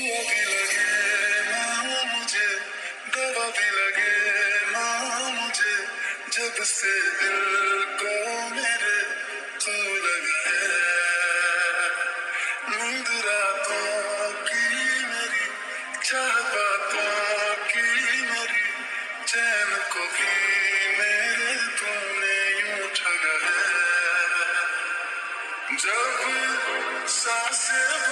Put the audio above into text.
भी लगे ना मुझे, दवा भी लगे ना मुझे, जब से दिल को मेरे तू लगा है। नींद रातों की मेरी, चाह बातों की मेरी, चैन को भी मेरे तूने यूं ठगा है। जब सांसें